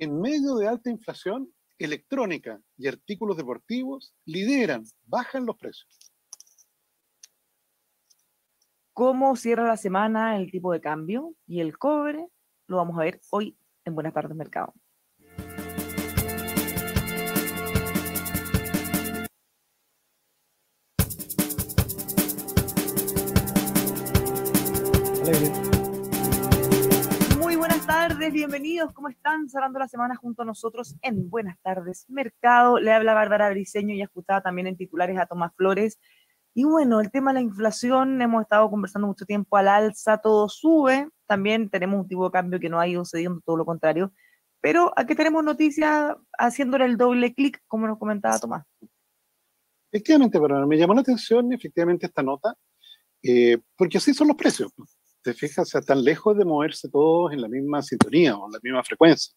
en medio de alta inflación, electrónica y artículos deportivos lideran, bajan los precios. ¿Cómo cierra la semana el tipo de cambio y el cobre? Lo vamos a ver hoy en Buenas Tardes Mercado. Muy buenas tardes, bienvenidos. ¿Cómo están? Cerrando la semana junto a nosotros en Buenas Tardes Mercado. Le habla Bárbara Briceño y escuchaba también en titulares a Tomás Flores. Y bueno, el tema de la inflación, hemos estado conversando mucho tiempo al alza, todo sube, también tenemos un tipo de cambio que no ha ido cediendo, todo lo contrario, pero aquí tenemos noticias haciéndole el doble clic, como nos comentaba Tomás. Efectivamente, pero me llamó la atención efectivamente esta nota, porque así son los precios. Te fijas, o sea, tan lejos de moverse todos en la misma sintonía o en la misma frecuencia.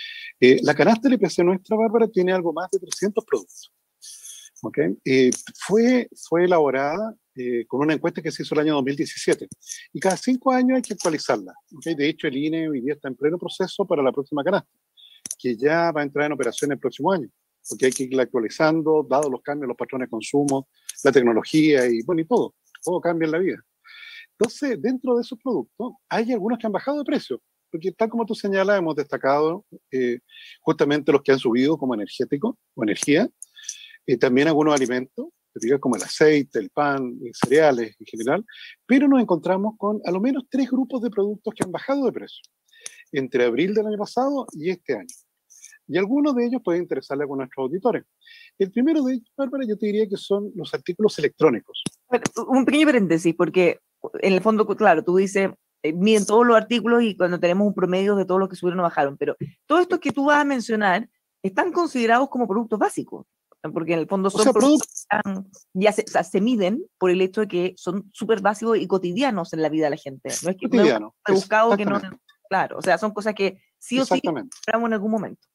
La canasta del IPC nuestra, Bárbara, tiene algo más de 300 productos. ¿Okay? Fue elaborada con una encuesta que se hizo el año 2017 y cada 5 años hay que actualizarla. ¿Okay? De hecho, el INE hoy día está en pleno proceso para la próxima canasta, que ya va a entrar en operación el próximo año, porque hay que irla actualizando, dado los cambios, los patrones de consumo, la tecnología y bueno, y todo cambia en la vida. Entonces, dentro de esos productos, hay algunos que han bajado de precio, porque tal como tú señalas, hemos destacado justamente los que han subido como energético o energía, también algunos alimentos, como el aceite, el pan, cereales en general, pero nos encontramos con a lo menos 3 grupos de productos que han bajado de precio entre abril del año pasado y este año. Y algunos de ellos pueden interesarle a nuestros auditores. El primero de ellos, Bárbara, yo te diría que son los artículos electrónicos. Bueno, un pequeño paréntesis, porque en el fondo, claro, tú dices, miden todos los artículos y cuando tenemos un promedio de todos los que subieron o bajaron, pero todos estos que tú vas a mencionar están considerados como productos básicos, porque en el fondo son productos que se miden por el hecho de que son súper básicos y cotidianos en la vida de la gente. No es que cotidiano, no es buscado que no, claro, o sea, son cosas que sí o sí compramos en algún momento.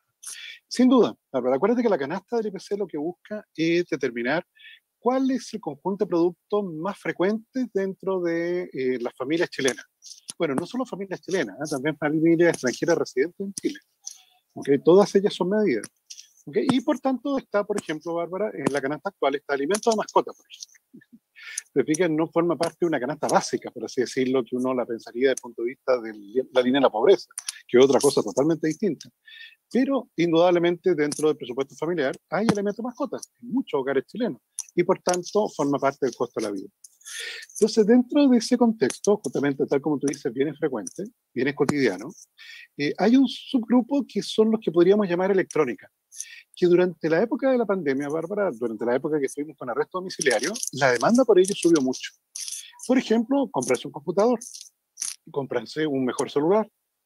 Sin duda, Bárbara, acuérdate que la canasta del IPC lo que busca es determinar cuál es el conjunto de productos más frecuentes dentro de las familias chilenas. Bueno, no solo familias chilenas, también familias extranjeras residentes en Chile. ¿Okay? Todas ellas son medidas. ¿Okay? Y por tanto está, por ejemplo, Bárbara, en la canasta actual está alimentos de mascota, por ejemplo. Te fijas, no forma parte de una canasta básica, por así decirlo, que uno la pensaría desde el punto de vista de la línea de la pobreza, que es otra cosa totalmente distinta. Pero indudablemente dentro del presupuesto familiar hay elementos de mascotas en muchos hogares chilenos y por tanto forma parte del costo de la vida. Entonces, dentro de ese contexto, justamente tal como tú dices, bienes frecuentes, bienes cotidianos, hay un subgrupo que son los que podríamos llamar electrónica, que durante la época de la pandemia, Bárbara, durante la época que estuvimos con arresto domiciliario, la demanda por ellos subió mucho. Por ejemplo, comprarse un computador, comprarse un mejor celular.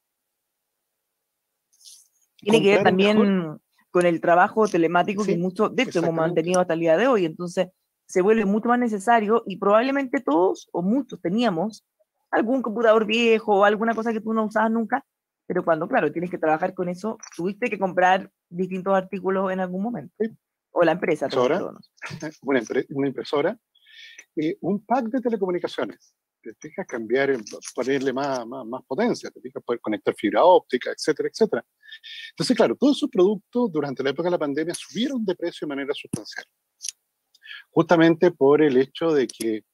Tiene que ver también con el trabajo telemático que muchos de esto hemos mantenido hasta el día de hoy, entonces se vuelve mucho más necesario y probablemente todos o muchos teníamos algún computador viejo o alguna cosa que tú no usabas nunca, pero cuando, claro, tienes que trabajar con eso, tuviste que comprar distintos artículos en algún momento. Sí. O la empresa. Una impresora, un pack de telecomunicaciones. Te fijas, cambiar, ponerle más potencia, te fijas, poder conectar fibra óptica, etcétera, etcétera. Entonces, claro, todos esos productos durante la época de la pandemia subieron de precio de manera sustancial. Justamente por el hecho de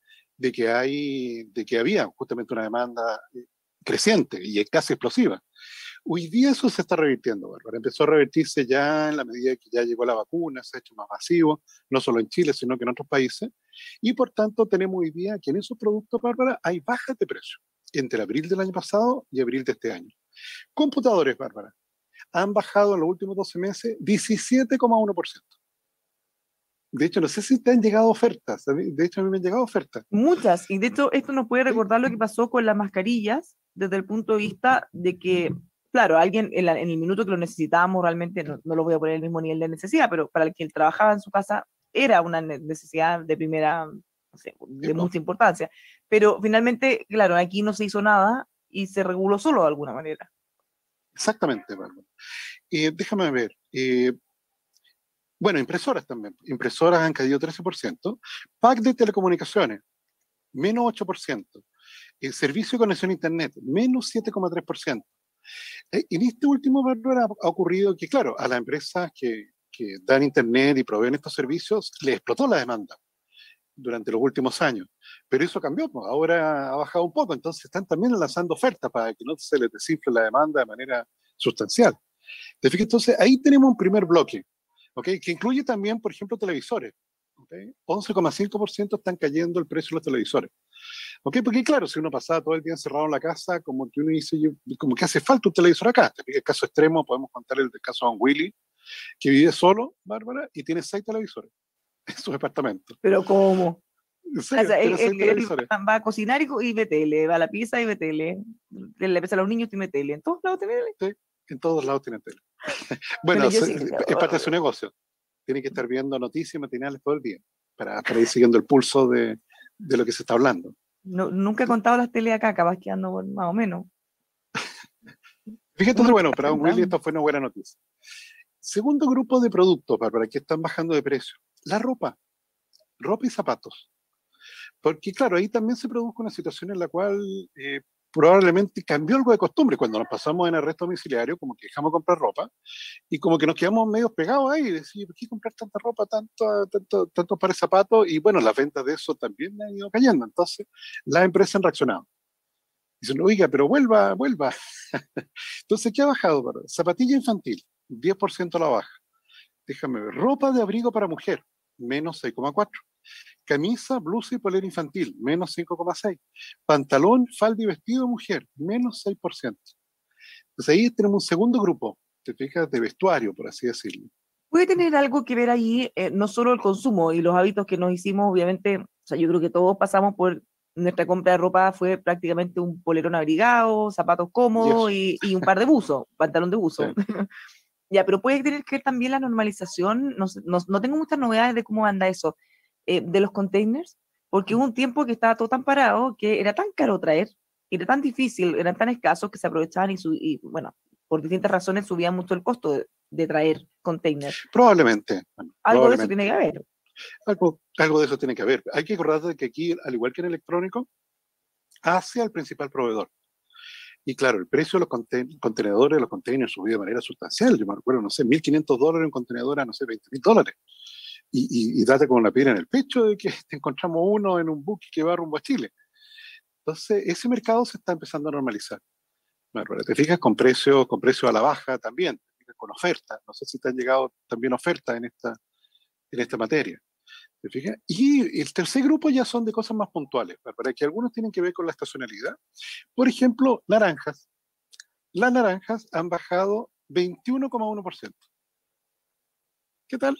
que había justamente una demanda creciente y casi explosiva. Hoy día eso se está revirtiendo, Bárbara. Empezó a revertirse ya en la medida que ya llegó la vacuna, se ha hecho más masivo, no solo en Chile, sino que en otros países. Y por tanto tenemos hoy día que en esos productos, Bárbara, hay bajas de precio entre abril del año pasado y abril de este año. Computadores, Bárbara, han bajado en los últimos 12 meses 17,1%. De hecho, no sé si te han llegado ofertas. De hecho, a mí me han llegado ofertas. Muchas. Y de hecho, esto nos puede recordar lo que pasó con las mascarillas desde el punto de vista de que, claro, alguien en el minuto que lo necesitábamos realmente, no lo voy a poner el mismo nivel de necesidad, pero para el que trabajaba en su casa era una necesidad de primera, no sé, de mucha importancia. Pero finalmente, claro, aquí no se hizo nada y se reguló solo de alguna manera. Exactamente, Bárbara. Déjame ver. Bueno, impresoras también. Impresoras han caído 13%. Pack de telecomunicaciones, menos 8%. Servicio de conexión a Internet, menos 7,3%. En este último, Bárbara, ha ocurrido que, claro, a las empresas que dan Internet y proveen estos servicios, les explotó la demanda durante los últimos años. Pero eso cambió, pues, ahora ha bajado un poco, entonces están también lanzando ofertas para que no se les desinfle la demanda de manera sustancial. ¿Te fijas? Entonces ahí tenemos un primer bloque, ¿okay? Que incluye también, por ejemplo, televisores. ¿Okay? 11,5% están cayendo el precio de los televisores. ¿Okay? Porque claro, si uno pasaba todo el día encerrado en la casa, como que uno dice, como que hace falta un televisor acá. ¿Te fijas? El caso extremo, podemos contar el caso de Don Willy, que vive solo, Bárbara, y tiene 6 televisores en su departamento. ¿Pero cómo? En O serio, sea, tiene 6 él televisores. va a cocinar y ve tele, va a la pizza y ve tele, le pesa a los niños y ve tele, en todos lados tiene tele. Sí, en todos lados tiene tele. Bueno, Bueno, yo sí, es parte de su negocio. Tiene que estar viendo noticias matinales todo el día para ir siguiendo el pulso de lo que se está hablando. nunca he contado las tele acá, capaz que ando más o menos. Fíjate, entonces, bueno, para Don Willy Cuenta. esto fue una buena noticia. Segundo grupo de productos, para que están bajando de precio. La ropa y zapatos. Porque claro, ahí también se produjo una situación en la cual probablemente cambió algo de costumbre. Cuando nos pasamos en arresto domiciliario, como que dejamos de comprar ropa y como que nos quedamos medio pegados ahí. Decir, ¿por qué comprar tanta ropa, tantos pares de zapatos? Y bueno, las ventas de eso también han ido cayendo. Entonces, las empresas han reaccionado. Dicen, oiga, pero vuelva. Entonces, ¿qué ha bajado? Zapatilla infantil, 10% a la baja. Déjame ver. Ropa de abrigo para mujer, menos 6,4. Camisa, blusa y polera infantil, menos 5,6. Pantalón, falda y vestido de mujer, menos 6%. Entonces ahí tenemos un segundo grupo, te fijas, de vestuario, por así decirlo. Puede tener algo que ver ahí, no solo el consumo y los hábitos que nos hicimos, obviamente, o sea, yo creo que todos pasamos por nuestra compra de ropa fue prácticamente un polerón abrigado, zapatos Y cómodos eso, y un par de buzos, pantalón de sí. buzo. Ya, pero puede tener que ver también la normalización, no tengo muchas novedades de cómo anda eso, de los containers, porque hubo un tiempo que estaba todo tan parado que era tan caro traer, era tan difícil, eran tan escasos que se aprovechaban y bueno, por distintas razones subía mucho el costo de traer containers. Probablemente, bueno, Algo de eso tiene probablemente. que haber. Algo de eso tiene que haber. Hay que acordar que aquí, al igual que en electrónico, hace al principal proveedor. Y claro, el precio de los contenedores, los containers subió de manera sustancial. Yo me recuerdo, no sé, $1.500 un contenedor a, no sé, $20.000. Y date con la piedra en el pecho de que te encontramos uno en un buque que va rumbo a Chile. Entonces, ese mercado se está empezando a normalizar. Bueno, te fijas con precio a la baja también, te fijas con ofertas. No sé si te han llegado también ofertas en esta materia. ¿Te fijas? Y el tercer grupo ya son de cosas más puntuales, para que algunos tienen que ver con la estacionalidad. Por ejemplo, naranjas. Las naranjas han bajado 21,1%. ¿Qué tal?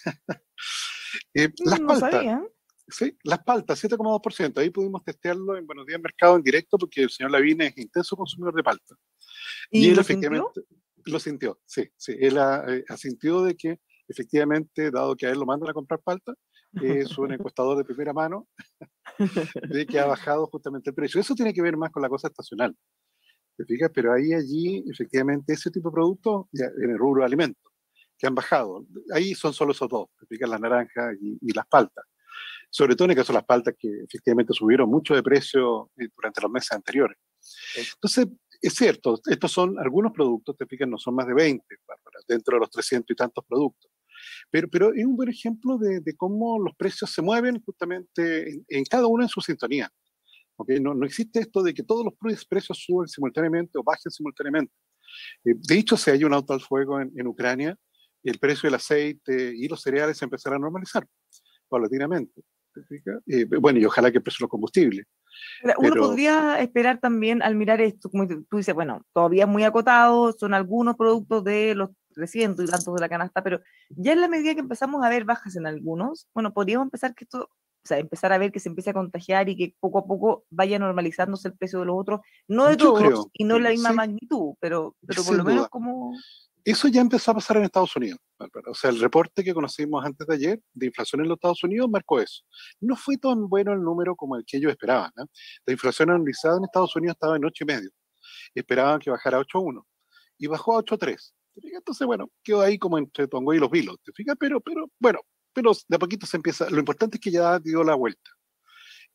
Las No paltas. sabía. Sí, las paltas, 7,2%. Ahí pudimos testearlo en Buenos Días Mercado en directo porque el señor Lavín es intenso consumidor de palta. Y ¿Y él lo sintió? efectivamente lo sintió, sí. Él asintió de que efectivamente, dado que a él lo mandan a comprar palta, es un encuestador de primera mano de que ha bajado justamente el precio. Eso tiene que ver más con la cosa estacional, ¿te fijas? Pero allí, efectivamente, ese tipo de productos en el rubro de alimentos que han bajado. Ahí son solo esos dos, ¿te fijas? Las naranjas y las paltas. Sobre todo en el caso de las paltas que efectivamente subieron mucho de precio durante los meses anteriores. Entonces, es cierto, estos son algunos productos, te fijas, no son más de 20, Bárbara, dentro de los 300 y tantos productos. Pero es un buen ejemplo de cómo los precios se mueven justamente en cada uno en su sintonía. ¿Okay? No existe esto de que todos los precios suben simultáneamente o bajen simultáneamente. De hecho, si hay un auto al fuego en Ucrania, el precio del aceite y los cereales se empezará a normalizar paulatinamente. Bueno, y ojalá que el precio de los combustibles. Uno Pero podría esperar también al mirar esto, como tú dices, bueno, todavía es muy acotado, son algunos productos de los 300 y tantos de la canasta, pero ya en la medida que empezamos a ver bajas en algunos, bueno, podríamos empezar que esto, o sea, empezar a ver que se empiece a contagiar y que poco a poco vaya normalizándose el precio de los otros, no de yo todos creo, y no en la misma sí, magnitud, pero por sin lo menos duda. como... Eso ya empezó a pasar en Estados Unidos, Bárbara. O sea, el reporte que conocimos antes de ayer de inflación en los Estados Unidos marcó eso. No fue tan bueno el número como el que ellos esperaban, ¿no? La inflación anualizada en Estados Unidos estaba en 8,5. Esperaban que bajara a 8,1 y bajó a 8,3. Entonces, bueno, quedó ahí como entre Tongo y los vilos. ¿Te fijas? Pero bueno, pero de a poquito se empieza. Lo importante es que ya dio la vuelta.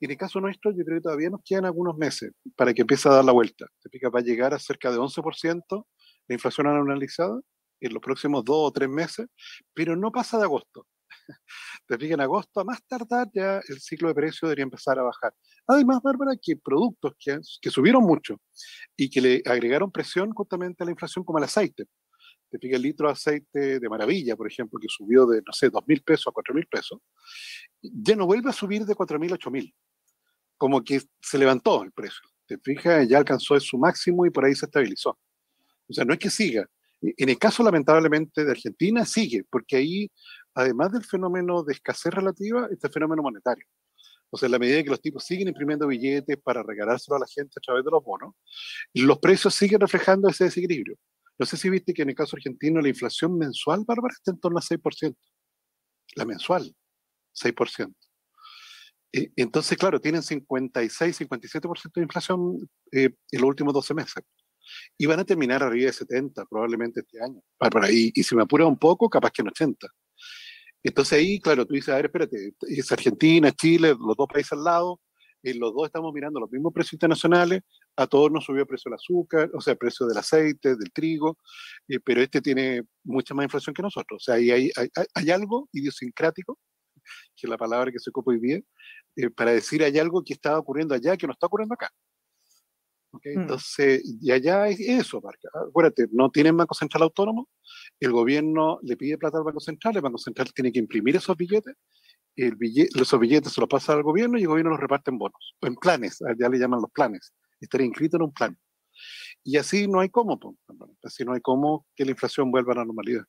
en el caso nuestro, yo creo que todavía nos quedan algunos meses para que empiece a dar la vuelta. ¿Te fijas? Va a llegar a cerca de 11% la inflación anualizada en los próximos 2 o 3 meses, pero no pasa de agosto. Te fijas, en agosto, a más tardar, ya el ciclo de precios debería empezar a bajar. Además, Bárbara, que productos que subieron mucho y que le agregaron presión justamente a la inflación, como el aceite. Te fijas, el litro de aceite de maravilla, por ejemplo, que subió de, no sé, 2.000 pesos a 4.000 pesos, ya no vuelve a subir de 4.000 a 8.000. Como que se levantó el precio. Te fijas, ya alcanzó su máximo y por ahí se estabilizó. O sea, no es que siga. En el caso, lamentablemente, de Argentina, sigue, porque ahí, además del fenómeno de escasez relativa, está el fenómeno monetario. O sea, en la medida que los tipos siguen imprimiendo billetes para regalárselo a la gente a través de los bonos, los precios siguen reflejando ese desequilibrio. No sé si viste que en el caso argentino la inflación mensual, Bárbara, está en torno al 6%. La mensual, 6%. Entonces, claro, tienen 56, 57% de inflación en los últimos 12 meses. Y van a terminar arriba de 70 probablemente este año. Y si me apura un poco, capaz que en 80. Entonces ahí, claro, tú dices, a ver, espérate, es Argentina, Chile, los dos países al lado, los dos estamos mirando los mismos precios internacionales, a todos nos subió el precio del azúcar, o sea, el precio del aceite, del trigo, pero este tiene mucha más inflación que nosotros. O sea, ahí hay algo idiosincrático, que es la palabra que se ocupa hoy día, para decir hay algo que está ocurriendo allá que no está ocurriendo acá. ¿Okay? Entonces, y allá es eso, Marca. Acuérdate, no tienen Banco Central autónomo, el gobierno le pide plata al Banco Central, el Banco Central tiene que imprimir esos billetes, esos billetes se los pasa al gobierno y el gobierno los reparte en bonos, o en planes, ya le llaman los planes, estaría inscrito en un plan. Y así no hay cómo, así no hay cómo que la inflación vuelva a la normalidad.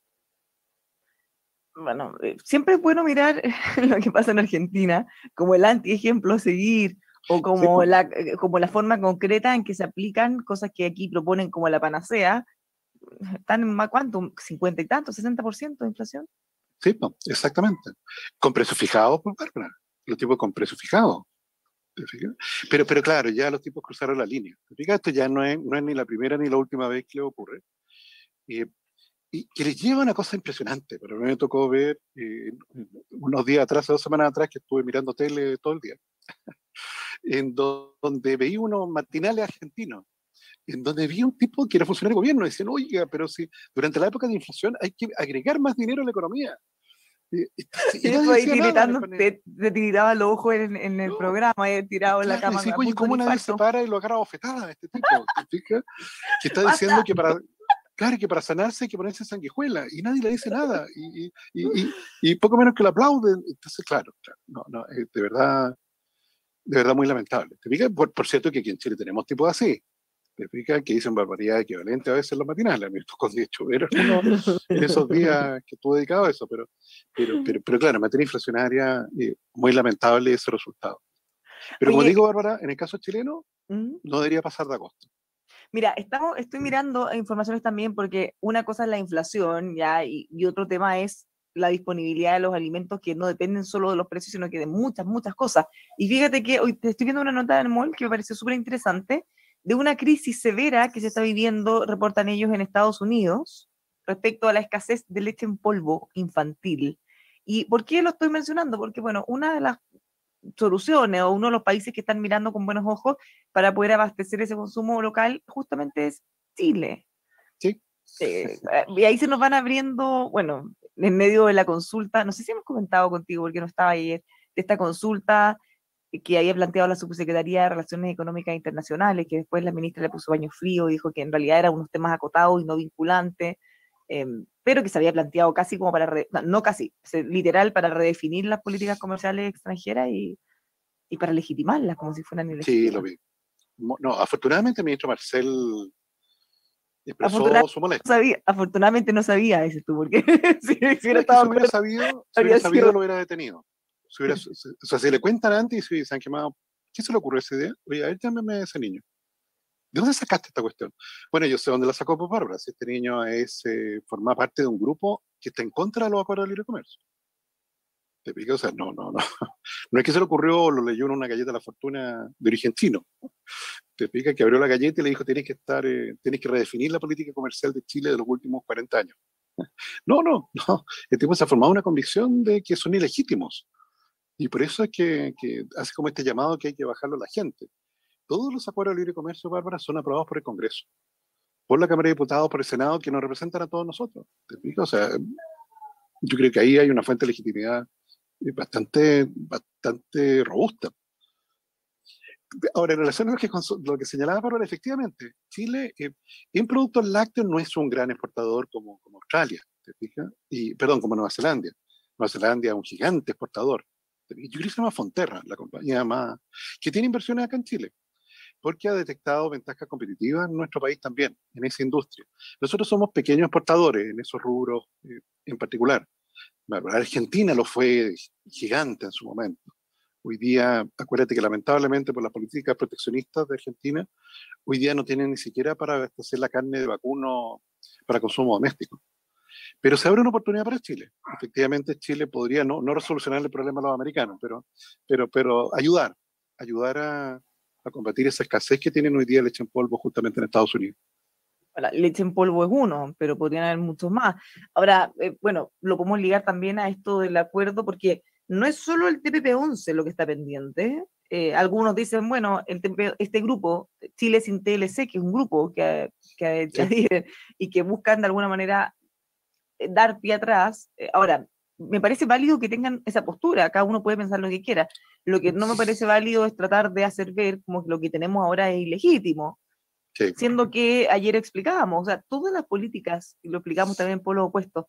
Bueno, siempre es bueno mirar lo que pasa en Argentina como el antiejemplo a seguir o Sí, como la forma concreta en que se aplican cosas que aquí proponen como la panacea. ¿Están en cuánto? ¿50 y tanto? ¿60% de inflación? sí, exactamente. Con precios fijados, pues, Bárbara. Los tipos con precios fijados. Pero claro, ya los tipos cruzaron la línea. Esto ya no es ni la primera ni la última vez que le ocurre. Eh, y que les lleva una cosa impresionante. Pero a mí me tocó ver unos días atrás, 2 semanas atrás, que estuve mirando tele todo el día, donde veía unos matinales argentinos, en donde vi un tipo que era funcionario de gobierno, y decían, oiga, pero si durante la época de inflación hay que agregar más dinero a la economía. Y Y nadie tú ahí decía nada en el tiritando, panel. te tiritaba los ojos en el No, programa, tirado en la claro, cama decía, a oye, punto de ¿cómo nadie se infarto. para y lo agarra a bofetada a este tipo? ¿Te fijas? Que está diciendo ¡Basta! que para sanarse hay que ponerse sanguijuela, y nadie le dice nada, y poco menos que lo aplauden. Entonces, claro, no, no, de verdad muy lamentable. ¿Te fijas? Por cierto que aquí en Chile tenemos tipos así. Te fijas que dicen barbaridades equivalentes a veces en los matinales. A mí me tocó, de hecho, ver uno en esos días que estuve dedicado a eso, pero claro, en materia inflacionaria, muy lamentable ese resultado. Pero como Oye, digo, Bárbara, en el caso chileno, ¿mm? no debería pasar de agosto. Mira, estoy mirando informaciones también porque una cosa es la inflación, ya, y otro tema es la disponibilidad de los alimentos que no dependen solo de los precios, sino que de muchas, muchas cosas. Y fíjate que hoy te estoy viendo una nota del MOL que me pareció súper interesante de una crisis severa que se está viviendo, reportan ellos, en Estados Unidos respecto a la escasez de leche en polvo infantil. ¿Y por qué lo estoy mencionando? Porque, bueno, una de las soluciones o uno de los países que están mirando con buenos ojos para poder abastecer ese consumo local justamente es Chile. Sí, Y ahí se nos van abriendo, bueno, en medio de la consulta, no sé si hemos comentado contigo porque no estaba ayer, de esta consulta que había planteado la Subsecretaría de Relaciones Económicas Internacionales, que después la ministra le puso baño frío y dijo que en realidad eran unos temas acotados y no vinculantes, pero que se había planteado casi como para, no casi, literal, para redefinir las políticas comerciales extranjeras y para legitimarlas, como si fueran sí, lo ilegítimas. vi. No, afortunadamente el ministro Marcel expresó Afortunadamente su molestia. afortunadamente no sabía, dices tú, porque si No, hubiera es que si estado hubiera claro, sabido, si hubiera habría sabido, sido. lo hubiera detenido. O sea, si le cuentan antes y se han quemado, ¿qué se le ocurrió esa idea? Oye, a ver, llámame a ese niño. ¿De dónde sacaste esta cuestión? Bueno, yo sé dónde la sacó por Bárbara. Si este niño forma parte de un grupo que está en contra de los acuerdos de libre comercio. ¿Te pica? O sea, no, no, no. No es que se le ocurrió, lo leyó en una galleta de la fortuna de origen chino. Te pica que abrió la galleta y le dijo, tienes que redefinir la política comercial de Chile de los últimos 40 años. No, no, no. El tipo se ha formado una convicción de que son ilegítimos. Y por eso es que hace como este llamado que hay que bajarlo a la gente. Todos los acuerdos de libre comercio, Bárbara, son aprobados por el Congreso, por la Cámara de Diputados, por el Senado, que nos representan a todos nosotros. ¿Te fijas? O sea, yo creo que ahí hay una fuente de legitimidad bastante robusta. Ahora, en relación a lo que señalaba Bárbara, efectivamente, Chile en productos lácteos no es un gran exportador como Australia, ¿te fijas? Perdón, como Nueva Zelanda. Nueva Zelanda es un gigante exportador. Yo creo que se llama Fonterra, la compañía más, que tiene inversiones acá en Chile, porque ha detectado ventajas competitivas en nuestro país también, en esa industria. Nosotros somos pequeños exportadores en esos rubros en particular. Bárbara, Argentina lo fue gigante en su momento. Hoy día, acuérdate que lamentablemente por las políticas proteccionistas de Argentina, hoy día no tienen ni siquiera para abastecer la carne de vacuno para consumo doméstico. Pero se abre una oportunidad para Chile. Efectivamente, Chile podría no resolucionar el problema de los americanos, pero ayudar a combatir esa escasez que tienen hoy día leche en polvo justamente en Estados Unidos. La leche en polvo es uno, pero podrían haber muchos más. Ahora, bueno, lo podemos ligar también a esto del acuerdo, porque no es solo el TPP-11 lo que está pendiente. Algunos dicen, bueno, este grupo, Chile sin TLC, que es un grupo que adhiere y que buscan de alguna manera dar pie atrás. Ahora, me parece válido que tengan esa postura, cada uno puede pensar lo que quiera. Lo que no me parece válido es tratar de hacer ver como que lo que tenemos ahora es ilegítimo. Sí. Siendo que ayer explicábamos, o sea, todas las políticas, y lo explicamos también por lo opuesto,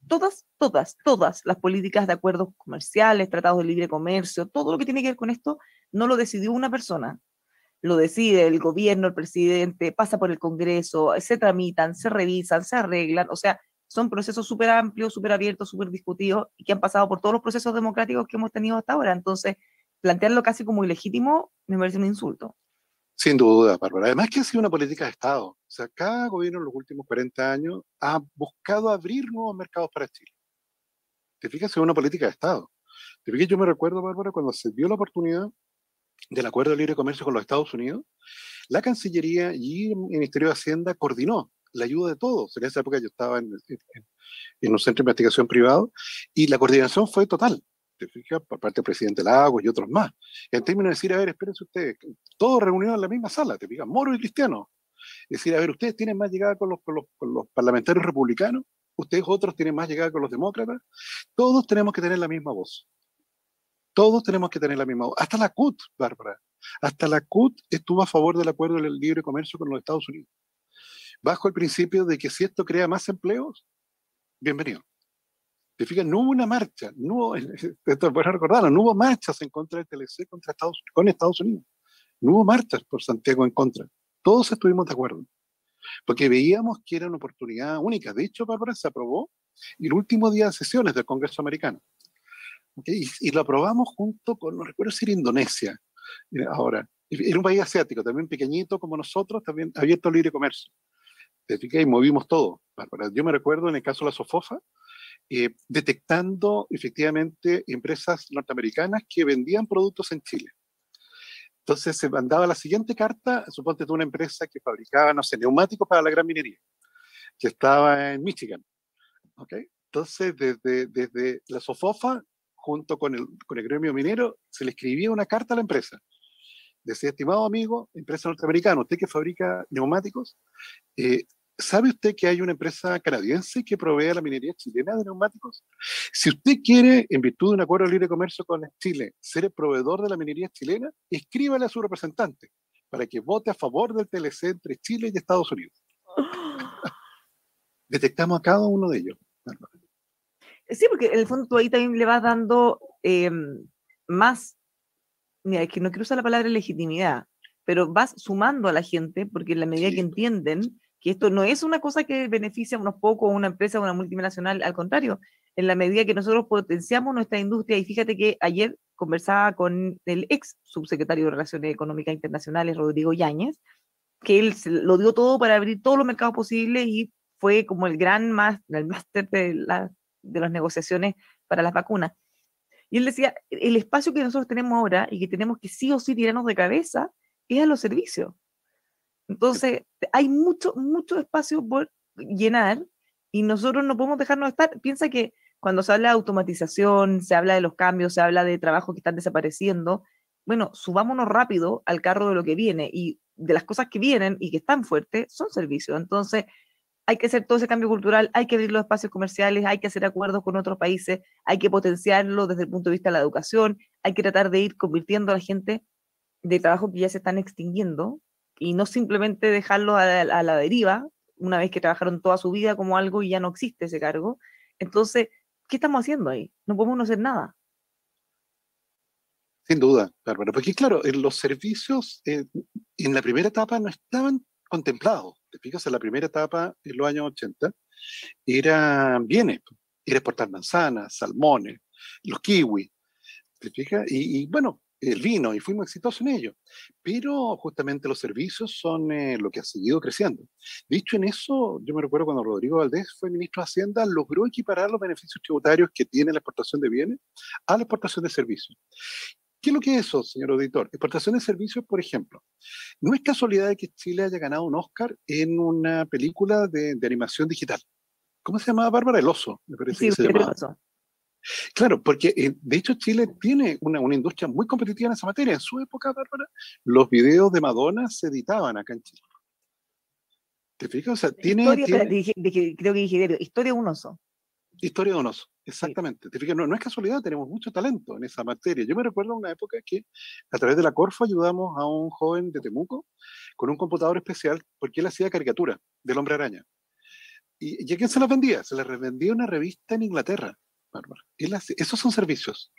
todas las políticas de acuerdos comerciales, tratados de libre comercio, todo lo que tiene que ver con esto, no lo decidió una persona, lo decide el gobierno, el presidente, pasa por el Congreso, se tramitan, se revisan, se arreglan, o sea, son procesos súper amplios, súper abiertos, súper discutidos, y que han pasado por todos los procesos democráticos que hemos tenido hasta ahora. Entonces, plantearlo casi como ilegítimo me parece un insulto. Sin duda, Bárbara. Además que ha sido una política de Estado. O sea, cada gobierno en los últimos 40 años ha buscado abrir nuevos mercados para Chile. Te fijas, es una política de Estado. Te fijas, yo me recuerdo, Bárbara, cuando se dio la oportunidad del Acuerdo de Libre Comercio con los Estados Unidos, la Cancillería y el Ministerio de Hacienda coordinó la ayuda de todos. En esa época yo estaba en un centro de investigación privado y la coordinación fue total. ¿Te fijas? Por parte del presidente Lagos y otros más. En términos de decir, a ver, espérense ustedes, todos reunidos en la misma sala, te fijas, moros y cristianos. Es decir, a ver, ustedes tienen más llegada con los parlamentarios republicanos, ustedes otros tienen más llegada con los demócratas, todos tenemos que tener la misma voz. Todos tenemos que tener la misma voz. Hasta la CUT, Bárbara. Hasta la CUT estuvo a favor del acuerdo del libre comercio con los Estados Unidos. Bajo el principio de que si esto crea más empleos, bienvenido. ¿Te fijas? No hubo una marcha, esto puedes recordarlo, no hubo marchas en contra del TLC con Estados Unidos. No hubo marchas por Santiago en contra. Todos estuvimos de acuerdo. Porque veíamos que era una oportunidad única. De hecho, Bárbara, se aprobó el último día de sesiones del Congreso americano. ¿Okay? Y lo aprobamos junto con, no recuerdo si era Indonesia, ahora. Era un país asiático, también pequeñito como nosotros, también abierto al libre comercio. ¿Te fijas? Y movimos todo, Bárbara. Yo me recuerdo en el caso de la Sofofa, detectando efectivamente empresas norteamericanas que vendían productos en Chile. Entonces se mandaba la siguiente carta, suponte tú una empresa que fabricaba, no sé, neumáticos para la gran minería, que estaba en Michigan. ¿Okay? Entonces, desde la Sofofa, junto con el gremio minero, se le escribía una carta a la empresa. Decía, estimado amigo, empresa norteamericana, usted que fabrica neumáticos, ¿sabe usted que hay una empresa canadiense que provee a la minería chilena de neumáticos? Si usted quiere, en virtud de un acuerdo de libre comercio con Chile, ser el proveedor de la minería chilena, escríbale a su representante para que vote a favor del TLC entre Chile y Estados Unidos. Detectamos a cada uno de ellos. Sí, porque en el fondo tú ahí también le vas dando más, mira, es que no quiero usar la palabra legitimidad, pero vas sumando a la gente, porque en la medida que entienden que esto no es una cosa que beneficia a unos pocos, a una empresa, a una multinacional, al contrario, en la medida que nosotros potenciamos nuestra industria, y fíjate que ayer conversaba con el ex subsecretario de Relaciones Económicas Internacionales, Rodrigo Yáñez, que él lo dio todo para abrir todos los mercados posibles y fue como el máster de las negociaciones para las vacunas. Y él decía, el espacio que nosotros tenemos ahora y que tenemos que sí o sí tirarnos de cabeza es a los servicios. Entonces, hay mucho espacio por llenar y nosotros no podemos dejarnos estar. Piensa que cuando se habla de automatización, se habla de los cambios, se habla de trabajos que están desapareciendo, bueno, subámonos rápido al carro de lo que viene y de las cosas que vienen y que están fuertes son servicios. Entonces, hay que hacer todo ese cambio cultural, hay que abrir los espacios comerciales, hay que hacer acuerdos con otros países, hay que potenciarlo desde el punto de vista de la educación, hay que tratar de ir convirtiendo a la gente de trabajos que ya se están extinguiendo y no simplemente dejarlo a la deriva, una vez que trabajaron toda su vida como algo y ya no existe ese cargo. Entonces, ¿qué estamos haciendo ahí? No podemos no hacer nada. Sin duda, Bárbara, porque claro, los servicios en la primera etapa no estaban contemplados. Te fijas, en la primera etapa, en los años 80, eran bienes, era exportar manzanas, salmones, los kiwis, ¿te fijas? Y bueno, el vino, y fuimos exitosos en ello. Pero justamente los servicios son lo que ha seguido creciendo. Dicho en eso, yo me recuerdo cuando Rodrigo Valdés fue ministro de Hacienda, logró equiparar los beneficios tributarios que tiene la exportación de bienes a la exportación de servicios. ¿Qué es lo que es eso, señor auditor? Exportación de servicios, por ejemplo. No es casualidad de que Chile haya ganado un Oscar en una película de animación digital. ¿Cómo se llamaba, Bárbara? El Oso, me parece Sí, que se creo llamaba. eso. Claro, porque de hecho Chile tiene una industria muy competitiva en esa materia. En su época, Bárbara, los videos de Madonna se editaban acá en Chile. ¿Te fijas? O sea, Historia, espera, tiene creo que dije, historia de un oso. historia de un oso. Sí. Exactamente. ¿Te fijas? No, no es casualidad, tenemos mucho talento en esa materia. Yo me recuerdo una época que a través de la Corfo ayudamos a un joven de Temuco con un computador especial porque él hacía caricatura del Hombre Araña. ¿Y a quién se las vendía? Se las revendía una revista en Inglaterra, Bárbara. Esos son servicios.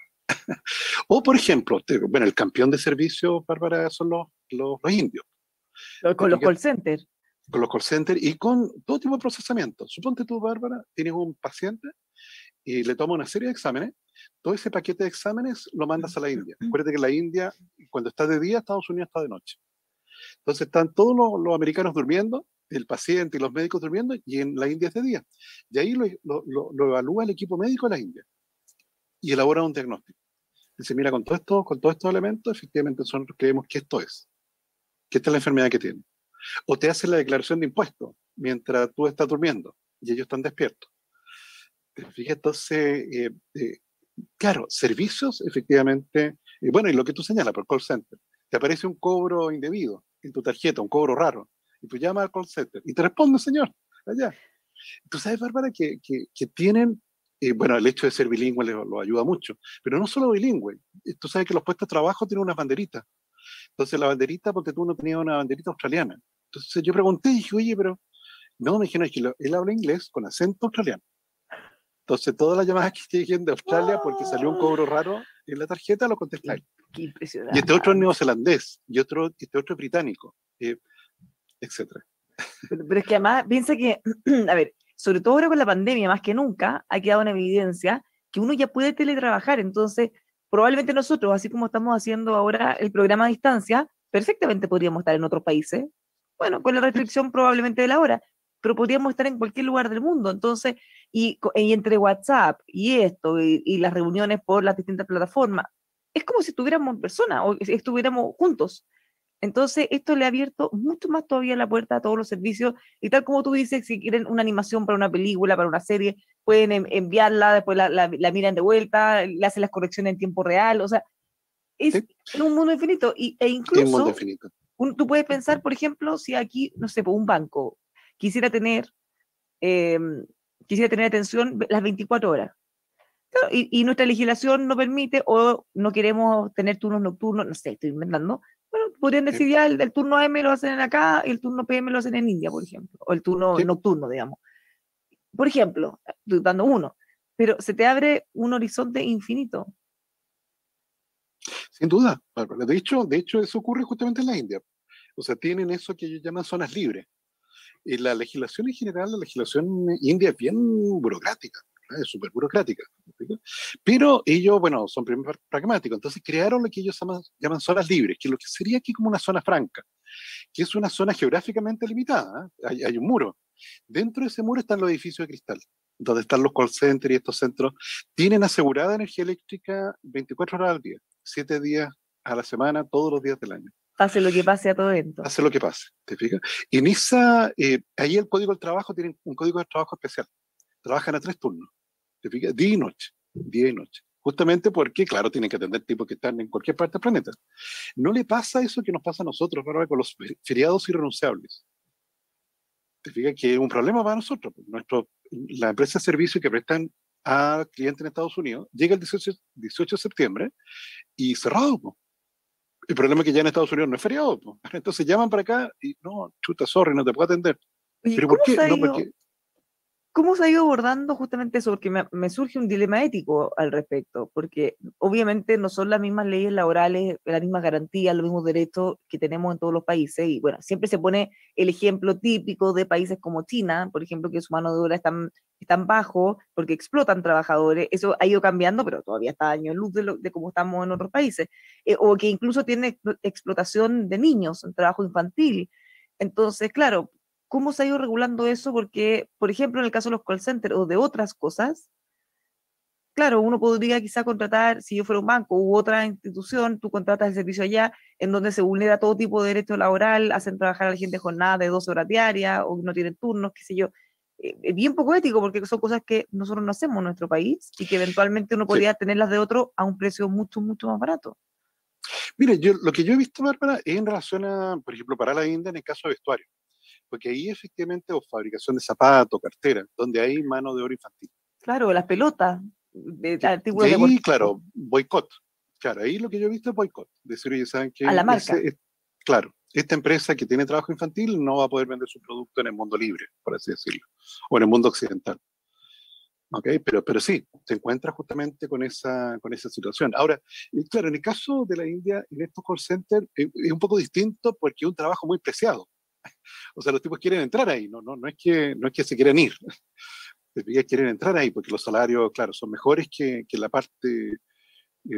O, por ejemplo, bueno, el campeón de servicios, Bárbara, son los indios. ¿Te Con los fijas? call centers. Con los call centers y con todo tipo de procesamiento. Suponte tú, Bárbara, tienes un paciente y le toma una serie de exámenes. Todo ese paquete de exámenes lo mandas a la India. Acuérdate que la India, cuando está de día, Estados Unidos está de noche. Entonces están todos los americanos durmiendo, el paciente y los médicos durmiendo, y en la India es de día. Y ahí lo evalúa el equipo médico de la India y elabora un diagnóstico. Dice, mira, con todos estos elementos, efectivamente nosotros creemos que esta es la enfermedad que tiene. O te hacen la declaración de impuestos mientras tú estás durmiendo y ellos están despiertos. ¿Te fijas? Entonces, claro, servicios, efectivamente, bueno, y lo que tú señalas por call center, te aparece un cobro indebido en tu tarjeta, un cobro raro, y tú llamas al call center y te responde, señor, allá. Tú sabes, Bárbara, que tienen, bueno, el hecho de ser bilingüe lo ayuda mucho, pero no solo bilingüe. Tú sabes que los puestos de trabajo tienen unas banderitas. Entonces, la banderita, porque tú no tenías una banderita australiana. Entonces, yo pregunté y dije, oye, pero no, me dijeron, es que él habla inglés con acento australiano. Entonces, todas las llamadas que lleguen de Australia porque salió un cobro raro en la tarjeta, lo contestáis. Qué Y este otro es impresionante. neozelandés, y este otro es británico, etcétera. Pero es que además piensa que, a ver, sobre todo ahora con la pandemia, más que nunca, ha quedado en evidencia que uno ya puede teletrabajar. Entonces, probablemente nosotros, así como estamos haciendo ahora el programa a distancia, perfectamente podríamos estar en otros países. Bueno, con la restricción probablemente de la hora, pero podríamos estar en cualquier lugar del mundo. Entonces, y entre WhatsApp y esto, y las reuniones por las distintas plataformas, es como si estuviéramos en persona o si estuviéramos juntos. Entonces, esto le ha abierto mucho más todavía la puerta a todos los servicios. Y tal como tú dices, si quieren una animación para una película, para una serie, pueden enviarla, después la miran de vuelta, le hacen las correcciones en tiempo real. O sea, es ¿Sí? un mundo infinito. E Es un mundo incluso, infinito. tú puedes pensar, por ejemplo, si aquí, no sé, pues un banco quisiera tener, eh, quisiera tener atención las 24 horas. Claro, y nuestra legislación no permite o no queremos tener turnos nocturnos, no sé, estoy inventando. Bueno, podrían Sí, decir ya el turno AM lo hacen acá y el turno PM lo hacen en India, por ejemplo, o el turno sí, nocturno, digamos. Por ejemplo, estoy dando uno, pero se te abre un horizonte infinito. sin duda, Bárbara. De hecho, eso ocurre justamente en la India. O sea, tienen eso que ellos llaman zonas libres. Y la legislación en general, la legislación india es bien burocrática, ¿no? Es súper burocrática. ¿Sí? Pero ellos, bueno, son pragmáticos. Entonces crearon lo que ellos llaman zonas libres, que es lo que sería aquí como una zona franca, que es una zona geográficamente limitada. ¿Eh? Hay un muro. Dentro de ese muro están los edificios de cristal, donde están los call centers y estos centros. Tienen asegurada energía eléctrica 24 horas al día, 7 días a la semana, todos los días del año. Pase lo que pase a todo esto. Hace lo que pase, ¿te fijas? Ahí el código del trabajo tiene un código de trabajo especial. Trabajan a 3 turnos. ¿Te fijas? Día y noche, día y noche. Justamente porque, claro, tienen que atender tipos que están en cualquier parte del planeta. No le pasa eso que nos pasa a nosotros, Bárbara, con los feriados irrenunciables. Te fijas que es un problema para nosotros. La empresa de servicios que prestan a clientes en Estados Unidos llega el 18 de septiembre y cerrado. Po. El problema es que ya en Estados Unidos no es feriado. Po. Entonces llaman para acá y no, chuta, sorry, no te puedo atender. Oye, ¿Pero por qué? No, porque ¿cómo se ha ido abordando justamente eso? Porque me surge un dilema ético al respecto, porque obviamente no son las mismas leyes laborales, las mismas garantías, los mismos derechos que tenemos en todos los países. Y bueno, siempre se pone el ejemplo típico de países como China, por ejemplo, que su mano de obra es tan bajo porque explotan trabajadores. Eso ha ido cambiando, pero todavía está a años luz de cómo estamos en otros países. O que incluso tiene explotación de niños, en trabajo infantil. Entonces, claro, ¿cómo se ha ido regulando eso? Porque, por ejemplo, en el caso de los call centers o de otras cosas, claro, uno podría quizá contratar, si yo fuera un banco u otra institución, tú contratas el servicio allá, en donde se vulnera todo tipo de derecho laboral, hacen trabajar a la gente jornada de 12 horas diarias, o no tienen turnos, qué sé yo. Es bien poco ético, porque son cosas que nosotros no hacemos en nuestro país y que eventualmente uno sí. podría tenerlas de otro a un precio mucho, mucho más barato. Mire, lo que yo he visto, Bárbara, es en relación a, por ejemplo, para la India en el caso de vestuario. Porque ahí efectivamente, o fabricación de zapatos, carteras, donde hay mano de obra infantil. Claro, las pelotas de Y artículos ahí, deportivos, claro, boicot. Claro, ahí lo que yo he visto es boicot. Decir, oye, ¿saben a la qué? marca. Claro, esta empresa que tiene trabajo infantil no va a poder vender su producto en el mundo libre, por así decirlo, o en el mundo occidental. ¿Ok? Pero sí, se encuentra justamente con esa situación. Ahora, claro, en el caso de la India, en estos call centers, es un poco distinto porque es un trabajo muy preciado. O sea, los tipos quieren entrar ahí, no es que se quieran ir. Los tipos quieren entrar ahí porque los salarios, claro, son mejores que la parte eh,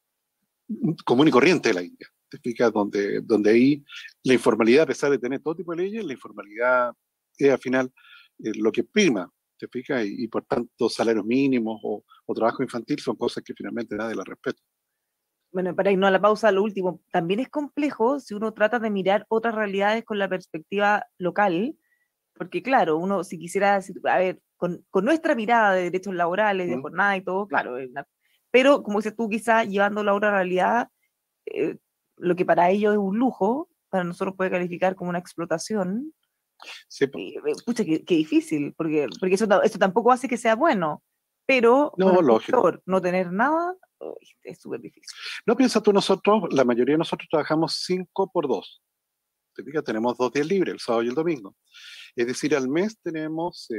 común y corriente de la India. ¿Te fijas? Donde ahí la informalidad, a pesar de tener todo tipo de leyes, la informalidad es al final lo que prima. ¿Te fijas? Y por tanto, salarios mínimos o trabajo infantil son cosas que finalmente nadie las respeta. Bueno, para irnos a la pausa, lo último, también es complejo si uno trata de mirar otras realidades con la perspectiva local, porque claro, uno si quisiera decir, a ver, con nuestra mirada de derechos laborales, de ¿Mm? jornada y todo, claro, pero como dices tú, quizás llevándolo a otra realidad, eh, lo que para ellos es un lujo, para nosotros puede calificar como una explotación. Sí, po. Y, pucha, qué difícil, porque eso tampoco hace que sea bueno, pero bueno, No, es lógico. peor, no tener nada, uy, es súper difícil. No piensas tú, nosotros, la mayoría de nosotros trabajamos 5 por 2. ¿Te fijas? Tenemos 2 días libres, el sábado y el domingo. Es decir, al mes tenemos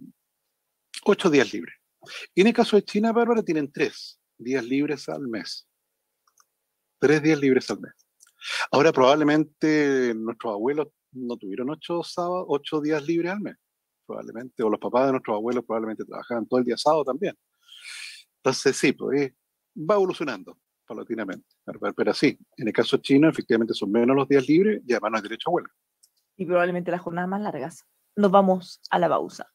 8 días libres. Y en el caso de China, Bárbara, tienen 3 días libres al mes. 3 días libres al mes. Ahora, probablemente nuestros abuelos no tuvieron 8 días libres al mes. Probablemente, o los papás de nuestros abuelos probablemente trabajaban todo el día sábado también. Entonces, sí, pues va evolucionando paulatinamente. Pero sí, en el caso chino, efectivamente son menos los días libres y además no hay derecho a huelga. Y probablemente las jornadas más largas. Nos vamos a la pausa.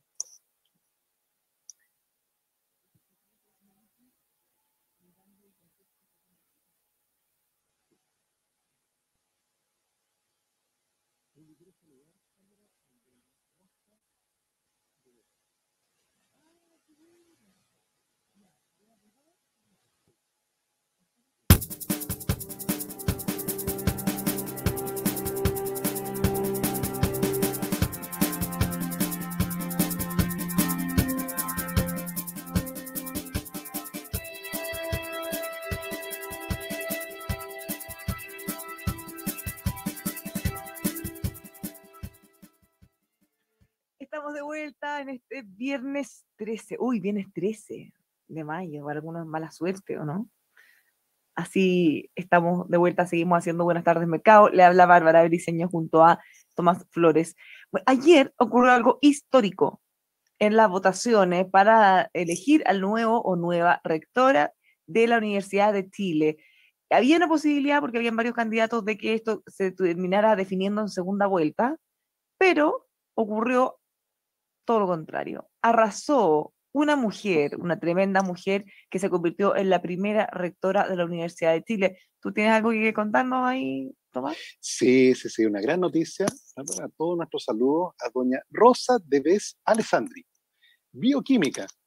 Estamos de vuelta en este viernes 13. Uy, viernes 13 de mayo, para algunos mala suerte, ¿o no? Así estamos de vuelta, seguimos haciendo Buenas tardes Mercado. Le habla Bárbara Briceño junto a Tomás Flores. Bueno, ayer ocurrió algo histórico en las votaciones para elegir al nuevo o nueva rectora de la Universidad de Chile. Había una posibilidad, porque habían varios candidatos, de que esto se terminara definiendo en segunda vuelta, pero ocurrió todo lo contrario. Arrasó una mujer, una tremenda mujer, que se convirtió en la primera rectora de la Universidad de Chile. ¿Tú tienes algo que contarnos ahí, Tomás? Sí, sí, sí, una gran noticia. A todos nuestros saludos a doña Rosa de Vez Alessandri, bioquímica,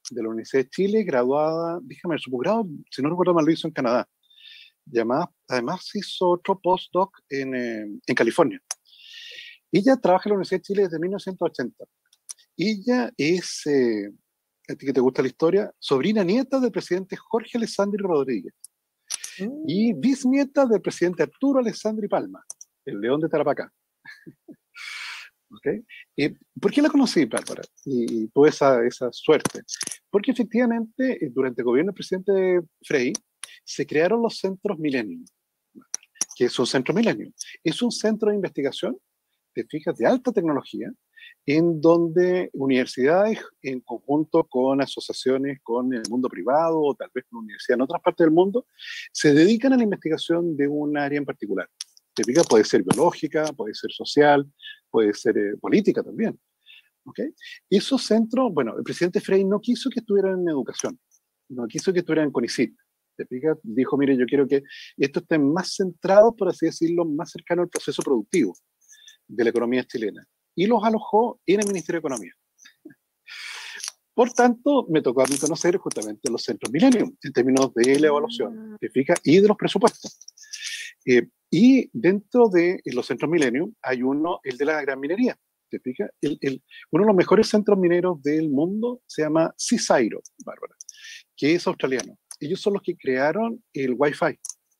de la Universidad de Chile, graduada, déjame ver, su posgrado, si no recuerdo mal, lo hizo en Canadá. Además hizo otro postdoc en California. Ella trabaja en la Universidad de Chile desde 1980. Ella es, a ti que te gusta la historia, sobrina nieta del presidente Jorge Alessandri Rodríguez y bisnieta del presidente Arturo Alessandri Palma, el León de Tarapacá. ¿Okay? ¿Por qué la conocí, Bárbara? Y tuve esa suerte. Porque efectivamente, durante el gobierno del presidente Frei, se crearon los centros Millennium. ¿Qué es un centro Millennium? Es un centro de investigación, te fijas, de alta tecnología, en donde universidades, en conjunto con asociaciones con el mundo privado o tal vez con universidades en otras partes del mundo, se dedican a la investigación de un área en particular. Te fijas, puede ser biológica, puede ser social, puede ser política también. ¿Okay? Y esos centros, bueno, el presidente Frei no quiso que estuvieran en educación, no quiso que estuvieran en CONICYT. ¿Te fijas? Dijo, mire, yo quiero que esto esté más centrado, por así decirlo, más cercano al proceso productivo de la economía chilena. Y los alojó en el Ministerio de Economía. Por tanto, me tocó a mí conocer justamente los centros Millennium en términos de la evaluación, ¿te fijas? Y de los presupuestos. Y dentro de los centros Millennium hay uno, el de la gran minería. ¿Te fijas? Uno de los mejores centros mineros del mundo se llama CSIRO, Bárbara, que es australiano. Ellos son los que crearon el Wi-Fi,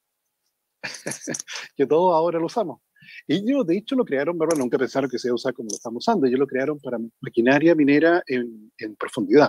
que todos ahora lo usamos. Ellos, de hecho, lo crearon, Bárbara, nunca pensaron que se iba a usar como lo estamos usando. Ellos lo crearon para maquinaria minera en profundidad.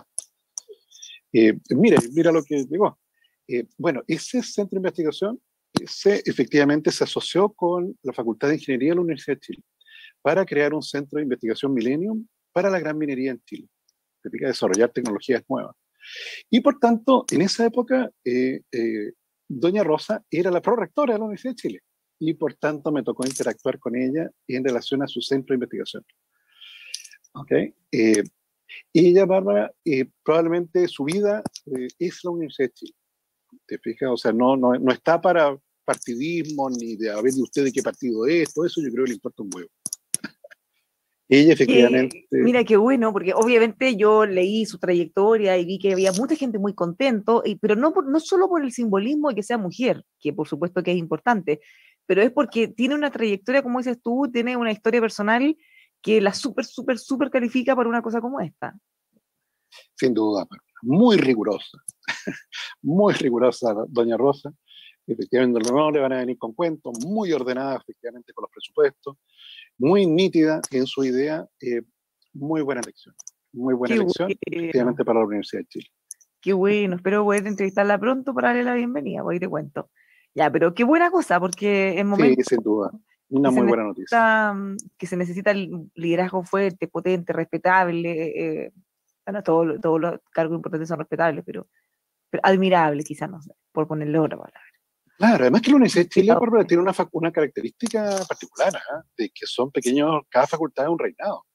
Mira lo que llegó. Bueno, ese centro de investigación efectivamente se asoció con la Facultad de Ingeniería de la Universidad de Chile para crear un centro de investigación Millennium para la gran minería en Chile. Significa desarrollar tecnologías nuevas. Y por tanto, en esa época, doña Rosa era la prorectora de la Universidad de Chile. Y por tanto me tocó interactuar con ella en relación a su centro de investigación. ¿Okay? Ella, Bárbara, probablemente su vida es la Universidad de Chile. ¿Te fijas? O sea, no está para partidismo, ni de a ver de usted de qué partido es, todo eso yo creo que le importa un huevo. Ella efectivamente... Mira, qué bueno, porque obviamente yo leí su trayectoria y vi que había mucha gente muy contento, pero no solo por el simbolismo de que sea mujer, que por supuesto que es importante, pero es porque tiene una trayectoria, como dices tú, tiene una historia personal que la súper califica para una cosa como esta. Sin duda, muy rigurosa, muy rigurosa doña Rosa. Efectivamente, no le van a venir con cuentos, muy ordenada efectivamente con los presupuestos, muy nítida en su idea, muy buena elección, efectivamente para la Universidad de Chile. Qué bueno, espero poder entrevistarla pronto para darle la bienvenida, voy y te cuento. Ya, pero qué buena cosa, porque en momentos... Sí, sin duda, una muy buena noticia. Que se necesita el liderazgo fuerte, potente, respetable, bueno, todos los cargos importantes son respetables, pero admirable quizás, no sé, por ponerle otra palabra. Claro, además que la Universidad de Chile tiene una característica particular, de que son pequeños, cada facultad es un reinado.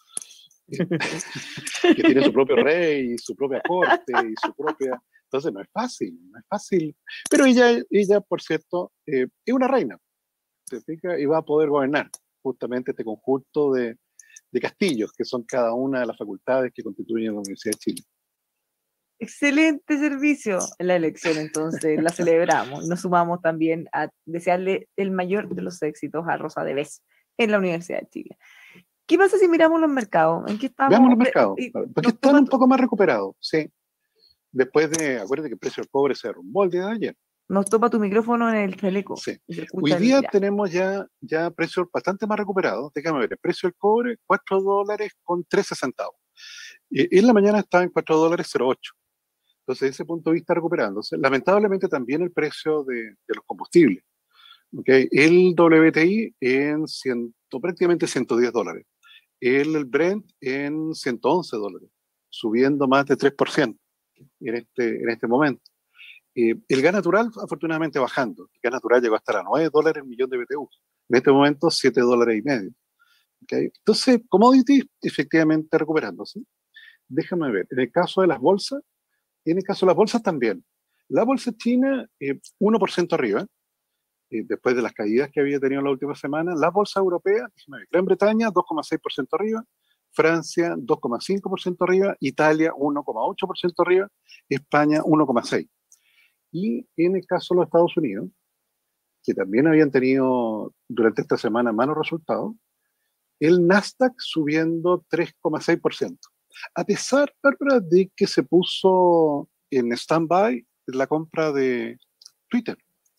Que tiene su propio rey, su propia corte y su propia... Entonces no es fácil. Pero ella por cierto, es una reina, ¿te fijas? Y va a poder gobernar justamente este conjunto de castillos que son cada una de las facultades que constituyen la Universidad de Chile. Excelente servicio en la elección, entonces la celebramos. Nos sumamos también a desearle el mayor de los éxitos a Rosa de Vez en la Universidad de Chile. ¿Qué pasa si miramos los mercados? ¿En qué estamos? Veamos los mercados, porque están un poco más recuperados, sí. Después acuérdate que el precio del cobre se derrumbó el día de ayer. Nos topa tu micrófono en el chaleco. Sí. Hoy día tenemos ya precios bastante más recuperados. Déjame ver, el precio del cobre, $4 con 13 centavos. En la mañana estaba en $4.08. Entonces, desde ese punto de vista, recuperándose. Lamentablemente también el precio de los combustibles. ¿Okay? El WTI en prácticamente $110. El Brent en $111, subiendo más de 3% en este momento. El gas natural, afortunadamente, bajando. El gas natural llegó a estar a $9 el millón de BTU. En este momento, $7.50. ¿Okay? Entonces, commodities, efectivamente, recuperándose. Déjame ver. En el caso de las bolsas también. La bolsa china, 1% arriba, después de las caídas que había tenido la última semana. La bolsa europea, Gran Bretaña, 2,6% arriba. Francia 2,5% arriba, Italia 1,8% arriba, España 1,6%. Y en el caso de los Estados Unidos, que también habían tenido durante esta semana malos resultados, el Nasdaq subiendo 3,6%. A pesar, Bárbara, de que se puso en stand-by la compra de Twitter.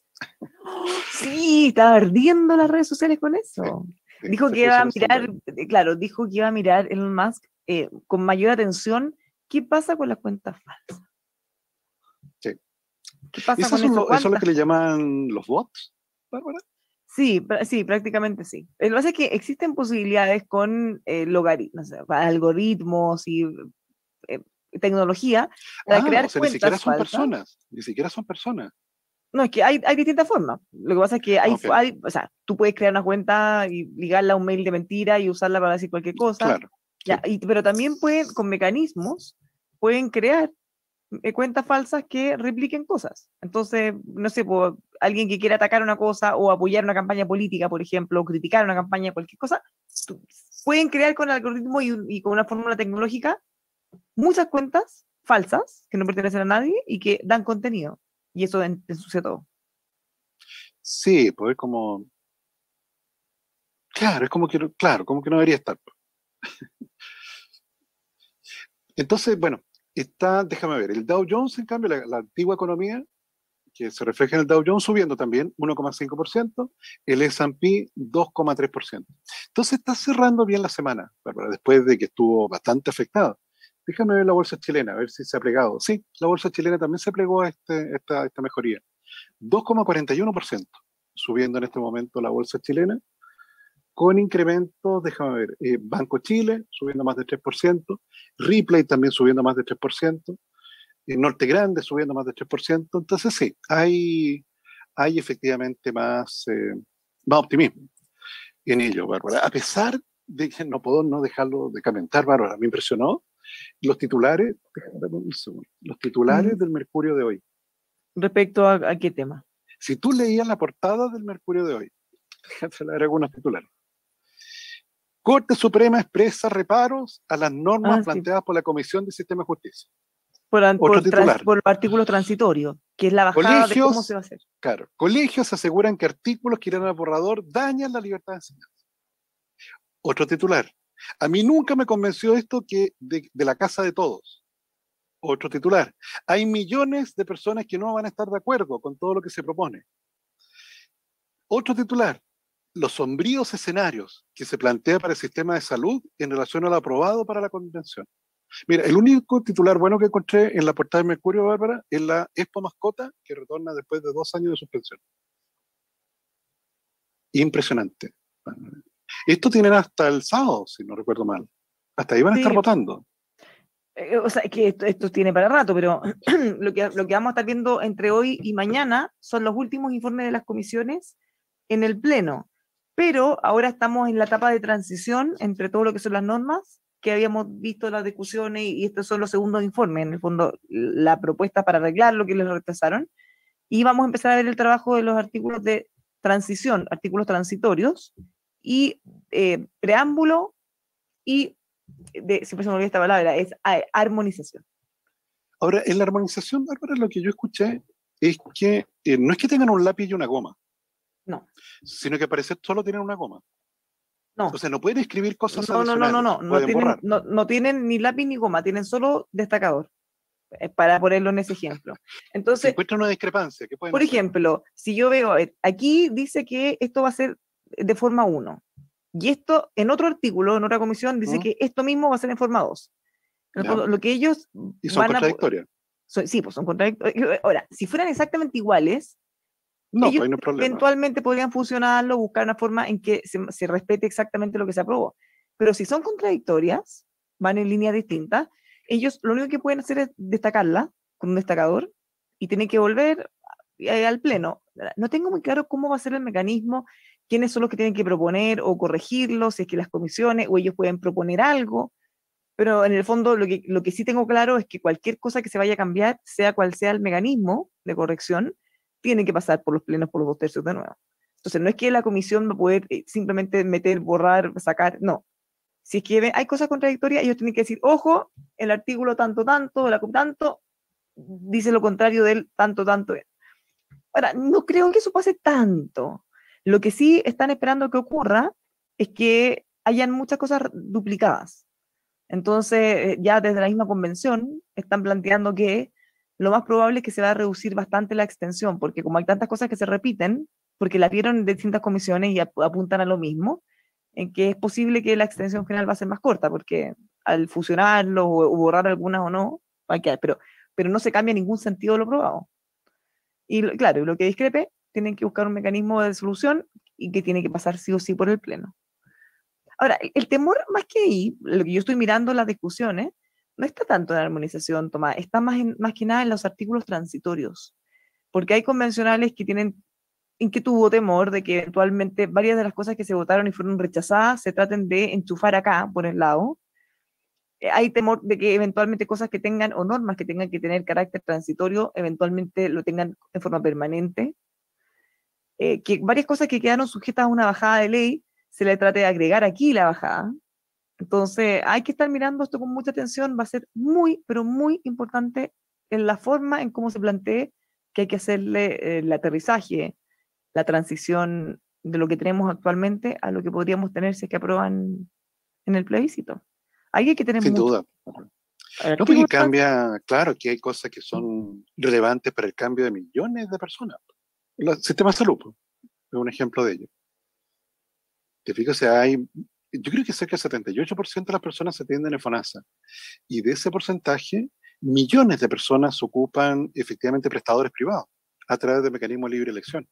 Sí, estaba ardiendo las redes sociales con eso. Dijo que iba a mirar, claro, dijo que iba a mirar Elon Musk con mayor atención qué pasa con las cuentas falsas. Sí. ¿Qué pasa con eso? ¿Eso es lo que le llaman los bots, Bárbara? Sí, sí, prácticamente sí. Lo que pasa es que existen posibilidades con logaritmos, algoritmos y tecnología para crear o sea, cuentas ni siquiera son falsas. personas, ni siquiera son personas. No, es que hay distintas formas. Lo que pasa es que o sea, tú puedes crear una cuenta y ligarla a un mail de mentira y usarla para decir cualquier cosa. Claro. Ya, pero también con mecanismos, pueden crear cuentas falsas que repliquen cosas. Entonces, no sé, alguien que quiera atacar una cosa o apoyar una campaña política, por ejemplo, o criticar una campaña, cualquier cosa, pueden crear con el algoritmo y con una fórmula tecnológica muchas cuentas falsas que no pertenecen a nadie y que dan contenido. Y eso ensucia todo. Sí, pues es como... Claro, como que no debería estar. Entonces, bueno, déjame ver, el Dow Jones, en cambio, la antigua economía, que se refleja en el Dow Jones subiendo también 1,5%, el S&P 2,3%. Entonces está cerrando bien la semana, Bárbara, después de que estuvo bastante afectada. Déjame ver la bolsa chilena, a ver si se ha plegado. Sí, la bolsa chilena también se plegó a esta mejoría. 2,41% subiendo en este momento la bolsa chilena, con incrementos, déjame ver, Banco Chile subiendo más de 3%, Ripley también subiendo más de 3%, Norte Grande subiendo más de 3%. Entonces sí, hay efectivamente más optimismo en ello, Bárbara. A pesar de que no puedo no dejarlo de comentar, Bárbara, me impresionó los titulares, los titulares del Mercurio de hoy. ¿Respecto a qué tema? Si tú leías la portada del Mercurio de hoy, déjate leer algunos titulares. Corte Suprema expresa reparos a las normas planteadas por la Comisión de Sistema de Justicia. Otro titular. Por los artículos transitorios, que es la bajada de cómo se va a hacer. Claro, colegios aseguran que artículos que irán al borrador dañan la libertad de enseñanza. Otro titular. A mí nunca me convenció esto que de la casa de todos. Otro titular. Hay millones de personas que no van a estar de acuerdo con todo lo que se propone. Otro titular. Los sombríos escenarios que se plantea para el sistema de salud en relación a lo aprobado para la convención. Mira, el único titular bueno que encontré en la portada de Mercurio, Bárbara, es la Expo Mascota, que retorna después de 2 años de suspensión. Impresionante. Esto tienen hasta el sábado, si no recuerdo mal. Hasta ahí van a estar votando. O sea, que esto tiene para rato, pero lo que vamos a estar viendo entre hoy y mañana son los últimos informes de las comisiones en el Pleno. Pero ahora estamos en la etapa de transición entre todo lo que son las normas, que habíamos visto las discusiones, y estos son los segundos informes, en el fondo, la propuesta para arreglar lo que les retrasaron. Y vamos a empezar a ver el trabajo de los artículos de transición, artículos transitorios, y preámbulo, y siempre se me olvida esta palabra, es armonización. Ahora, en la armonización, Bárbara, lo que yo escuché es que no es que tengan un lápiz y una goma. No. Sino que parece solo tienen una goma. No. O sea, no pueden escribir cosas adicionales. No tienen ni lápiz ni goma, tienen solo destacador, para ponerlo en ese ejemplo. Entonces, si encuentran una discrepancia, ¿qué pueden hacer? Ejemplo, si yo veo, aquí dice que esto va a ser de forma 1, y esto en otro artículo, en otra comisión, dice que esto mismo va a ser en forma 2. Lo que ellos y son contradictorias. Sí, pues son contradictorias. Ahora, si fueran exactamente iguales, no, ellos pues no hay problema. Eventualmente podrían fusionarlo, buscar una forma en que se respete exactamente lo que se aprobó. Pero si son contradictorias, van en líneas distintas, ellos lo único que pueden hacer es destacarla con un destacador y tienen que volver al Pleno. No tengo muy claro cómo va a ser el mecanismo, quiénes son los que tienen que proponer o corregirlo, si es que las comisiones o ellos pueden proponer algo, pero en el fondo lo que sí tengo claro es que cualquier cosa que se vaya a cambiar, sea cual sea el mecanismo de corrección, tiene que pasar por los plenos por los 2/3 de nuevo. Entonces no es que la comisión va a poder simplemente meter, borrar, sacar, no. Si es que hay cosas contradictorias, ellos tienen que decir, ojo, el artículo tanto, tanto, tanto, dice lo contrario del tanto, tanto. Ahora, no creo que eso pase tanto. Lo que sí están esperando que ocurra es que hayan muchas cosas duplicadas. Entonces, ya desde la misma convención están planteando que lo más probable es que se va a reducir bastante la extensión, porque como hay tantas cosas que se repiten, porque las vieron en distintas comisiones y apuntan a lo mismo, en que es posible que la extensión final va a ser más corta, porque al fusionarlo o borrar algunas o no, va a quedar, pero no se cambia ningún sentido de lo probado. Y claro, lo que discrepe, tienen que buscar un mecanismo de solución y que tiene que pasar sí o sí por el Pleno. Ahora, el temor más que ahí, lo que yo estoy mirando las discusiones, no está tanto en la armonización, Tomás, está más que nada en los artículos transitorios, porque hay convencionales que tienen inquietud o temor de que eventualmente varias de las cosas que se votaron y fueron rechazadas se traten de enchufar acá, por el lado. Hay temor de que eventualmente cosas que tengan o normas que tengan que tener carácter transitorio, eventualmente lo tengan en forma permanente. Que varias cosas que quedaron sujetas a una bajada de ley se le trate de agregar aquí la bajada. Entonces, hay que estar mirando esto con mucha atención. Va a ser muy, pero muy importante en la forma en cómo se plantee que hay que hacerle el aterrizaje, la transición de lo que tenemos actualmente a lo que podríamos tener si es que aprueban en el plebiscito. Ahí hay que tener Sin mucho. duda. No, porque cambia, claro, que hay cosas que son relevantes para el cambio de millones de personas. El sistema de salud pues, es un ejemplo de ello. Te fijas, o sea, yo creo que cerca del 78% de las personas se atienden en FONASA. Y de ese porcentaje, millones de personas ocupan efectivamente prestadores privados a través del mecanismo de libre elección.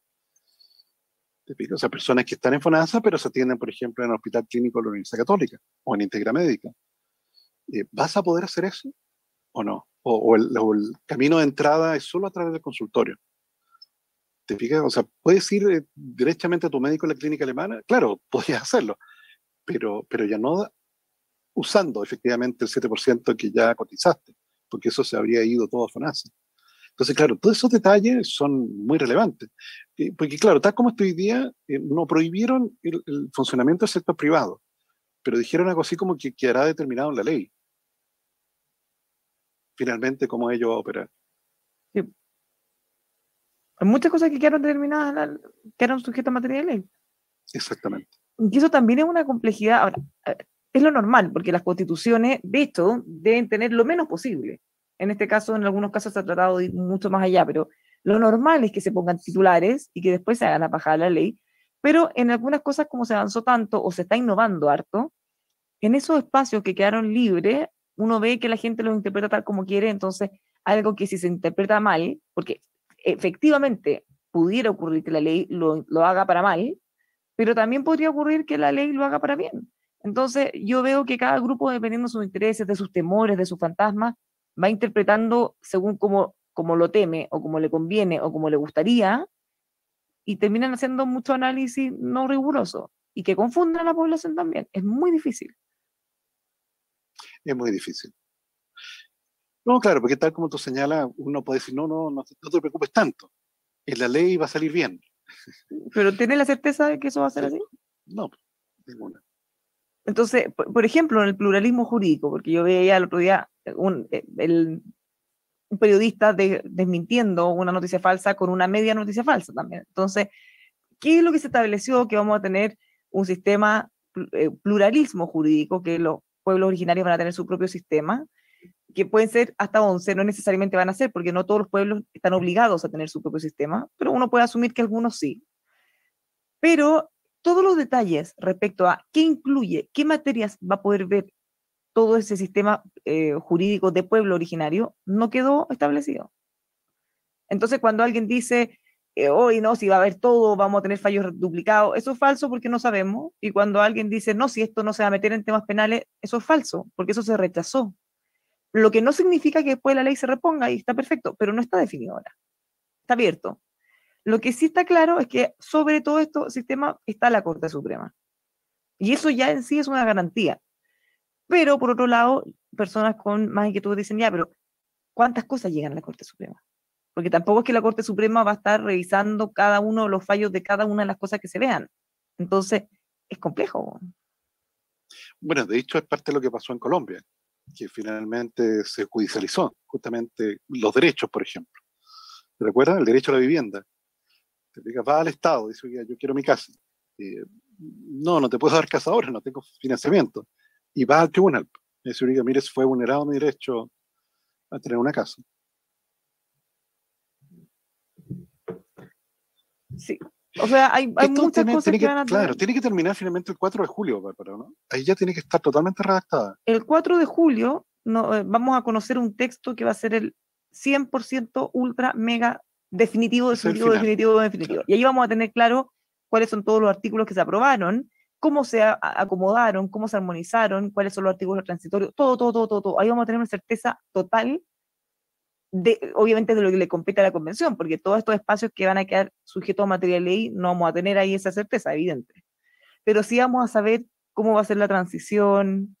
¿Te fijas? O sea, personas que están en FONASA, pero se atienden, por ejemplo, en el Hospital Clínico de la Universidad Católica o en Integra Médica. ¿Vas a poder hacer eso o no? O el camino de entrada es solo a través del consultorio. ¿Te fijas? O sea, puedes ir directamente a tu médico en la clínica alemana. Claro, podrías hacerlo, pero ya no usando efectivamente el 7% que ya cotizaste, porque eso se habría ido todo a FONASA. Entonces, claro, todos esos detalles son muy relevantes. Porque, claro, tal como estoy hoy día, no prohibieron el funcionamiento del sector privado, pero dijeron algo así como que quedará determinado en la ley. Finalmente, cómo ellos va a operar. Sí. Hay muchas cosas que quedaron determinadas, quedaron sujetas a materia de ley. Exactamente. Y eso también es una complejidad. Ahora, es lo normal, porque las constituciones, de hecho, deben tener lo menos posible. En este caso, en algunos casos se ha tratado de ir mucho más allá, pero lo normal es que se pongan titulares y que después se hagan a bajar la ley. Pero en algunas cosas, como se avanzó tanto o se está innovando harto, en esos espacios que quedaron libres, uno ve que la gente los interpreta tal como quiere, entonces algo que si se interpreta mal, porque efectivamente pudiera ocurrir que la ley lo haga para mal, pero también podría ocurrir que la ley lo haga para bien. Entonces, yo veo que cada grupo, dependiendo de sus intereses, de sus temores, de sus fantasmas, va interpretando según como lo teme, o como le conviene, o como le gustaría, y terminan haciendo mucho análisis no riguroso, y que confundan a la población también. Es muy difícil. Es muy difícil. No, claro, porque tal como tú señalas, uno puede decir, no te preocupes tanto. En la ley va a salir bien. Pero ¿tienes la certeza de que eso va a ser así? No, ninguna. Entonces, por ejemplo, en el pluralismo jurídico, porque yo veía el otro día un periodista desmintiendo una noticia falsa con una media noticia falsa también. Entonces, ¿qué es lo que se estableció? Que vamos a tener un sistema pluralismo jurídico, que los pueblos originarios van a tener su propio sistema, que pueden ser hasta 11, no necesariamente van a ser, porque no todos los pueblos están obligados a tener su propio sistema, pero uno puede asumir que algunos sí. Pero todos los detalles respecto a qué incluye, qué materias va a poder ver todo ese sistema jurídico de pueblo originario, no quedó establecido. Entonces, cuando alguien dice, hoy no, si va a haber todo, vamos a tener fallos duplicados, eso es falso porque no sabemos. Y cuando alguien dice, no, si esto no se va a meter en temas penales, eso es falso, porque eso se rechazó. Lo que no significa que después la ley se reponga y está perfecto, pero no está definido ahora. Está abierto. Lo que sí está claro es que sobre todo este sistema está la Corte Suprema. Y eso ya en sí es una garantía. Pero por otro lado, personas con más inquietud dicen, ya, pero ¿cuántas cosas llegan a la Corte Suprema? Porque tampoco es que la Corte Suprema va a estar revisando cada uno de los fallos de cada una de las cosas que se vean. Entonces, es complejo. Bueno, de hecho es parte de lo que pasó en Colombia, que finalmente se judicializó justamente los derechos, por ejemplo. ¿Te recuerdas? El derecho a la vivienda. Te digas, va al Estado, dice, oiga, yo quiero mi casa. No, no te puedo dar casa ahora, no tengo financiamiento. Y va al tribunal. Y dice, oiga, mire, fue vulnerado mi derecho a tener una casa. Sí. O sea, hay muchas cosas que van a claro, tiene que terminar finalmente el 4 de julio, Bárbara, ¿no? Ahí ya tiene que estar totalmente redactada. El 4 de julio vamos a conocer un texto que va a ser el 100% ultra mega definitivo, definitivo. Claro. Y ahí vamos a tener claro cuáles son todos los artículos que se aprobaron, cómo se acomodaron, cómo se armonizaron, cuáles son los artículos transitorios, todo. Ahí vamos a tener una certeza total obviamente de lo que le compete a la convención, porque todos estos espacios que van a quedar sujetos a materia de ley, no vamos a tener ahí esa certeza, evidente. Pero sí vamos a saber cómo va a ser la transición,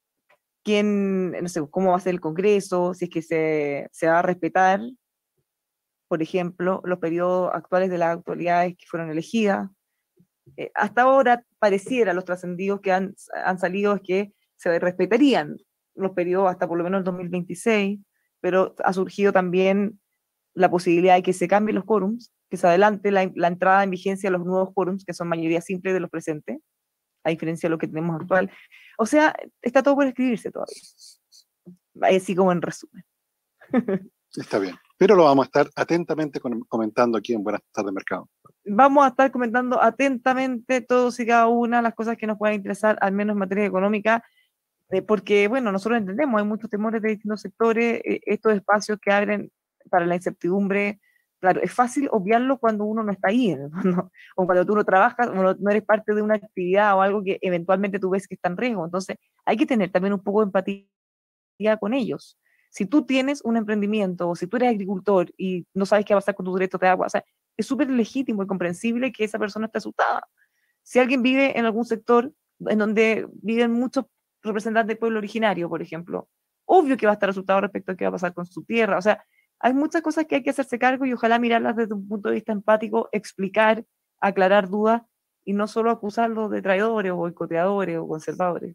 no sé, cómo va a ser el Congreso, si es que se va a respetar, por ejemplo, los periodos actuales de las autoridades que fueron elegidas. Hasta ahora pareciera, los trascendidos que han salido es que se respetarían los periodos hasta por lo menos el 2026, pero ha surgido también la posibilidad de que se cambien los quórums, que se adelante la entrada en vigencia de los nuevos quórums, que son mayoría simple de los presentes, a diferencia de lo que tenemos actual. O sea, está todo por escribirse todavía. Así como en resumen. Está bien, pero lo vamos a estar atentamente comentando aquí en Buenas Tardes Mercado. Vamos a estar comentando atentamente todos y cada una de las cosas que nos puedan interesar, al menos en materia económica, porque, bueno, nosotros entendemos, hay muchos temores de distintos sectores, estos espacios que abren para la incertidumbre. Claro, es fácil obviarlo cuando uno no está ahí, ¿no? O cuando tú no trabajas, o no eres parte de una actividad o algo que eventualmente tú ves que está en riesgo. Entonces, hay que tener también un poco de empatía con ellos. Si tú tienes un emprendimiento o si tú eres agricultor y no sabes qué va a pasar con tus derechos de agua, o sea, es súper legítimo y comprensible que esa persona esté asustada. Si alguien vive en algún sector en donde viven muchos representantes del pueblo originario, por ejemplo, obvio que va a estar asustado respecto a qué va a pasar con su tierra. O sea, hay muchas cosas que hay que hacerse cargo y ojalá mirarlas desde un punto de vista empático, explicar, aclarar dudas y no solo acusarlos de traidores o boicoteadores o conservadores.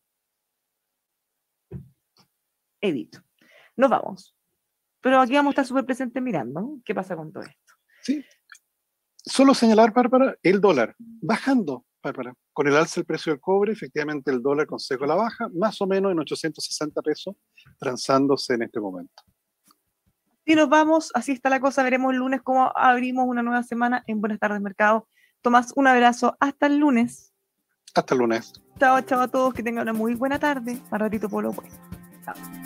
He dicho. Nos vamos. Pero aquí vamos a estar súper presentes mirando qué pasa con todo esto. Sí. Solo señalar, Bárbara, el dólar bajando, Bárbara. Con el alza del precio del cobre, efectivamente el dólar consejo la baja, más o menos en 860 pesos, transándose en este momento. Y nos vamos, así está la cosa, veremos el lunes cómo abrimos una nueva semana en Buenas Tardes Mercado. Tomás, un abrazo, hasta el lunes. Hasta el lunes. Chao a todos, que tengan una muy buena tarde. Más ratito por lo pues. Chao.